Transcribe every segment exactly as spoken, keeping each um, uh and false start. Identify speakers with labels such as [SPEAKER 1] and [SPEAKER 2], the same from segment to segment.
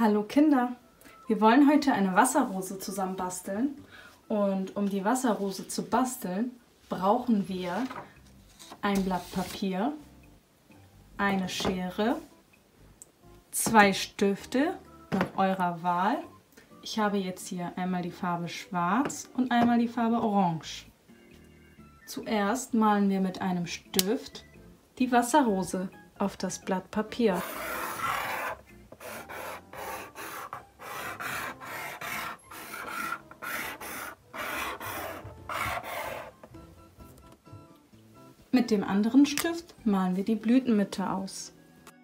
[SPEAKER 1] Hallo Kinder! Wir wollen heute eine Wasserrose zusammen basteln und um die Wasserrose zu basteln, brauchen wir ein Blatt Papier, eine Schere, zwei Stifte nach eurer Wahl. Ich habe jetzt hier einmal die Farbe Schwarz und einmal die Farbe Orange. Zuerst malen wir mit einem Stift die Wasserrose auf das Blatt Papier. Mit dem anderen Stift malen wir die Blütenmitte aus.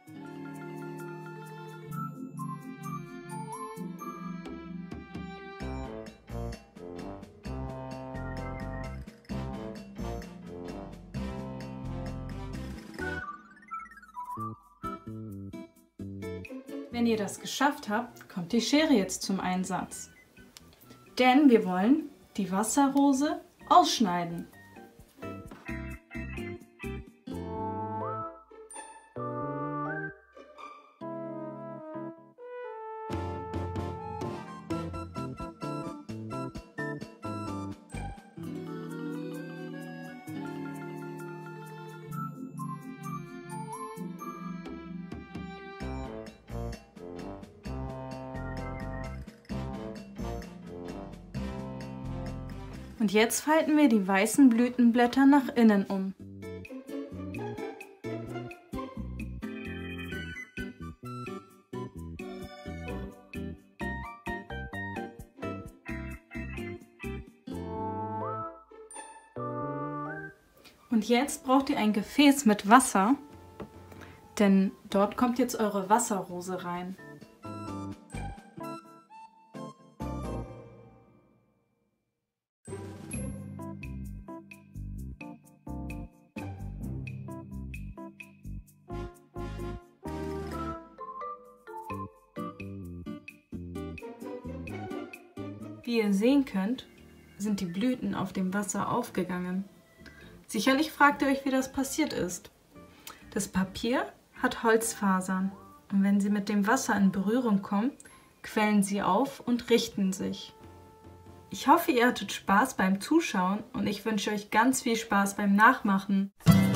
[SPEAKER 1] Wenn ihr das geschafft habt, kommt die Schere jetzt zum Einsatz. Denn wir wollen die Wasserrose ausschneiden. Und jetzt falten wir die weißen Blütenblätter nach innen um. Und jetzt braucht ihr ein Gefäß mit Wasser, denn dort kommt jetzt eure Wasserrose rein. Wie ihr sehen könnt, sind die Blüten auf dem Wasser aufgegangen. Sicherlich fragt ihr euch, wie das passiert ist. Das Papier hat Holzfasern und wenn sie mit dem Wasser in Berührung kommen, quellen sie auf und richten sich. Ich hoffe, ihr hattet Spaß beim Zuschauen und ich wünsche euch ganz viel Spaß beim Nachmachen.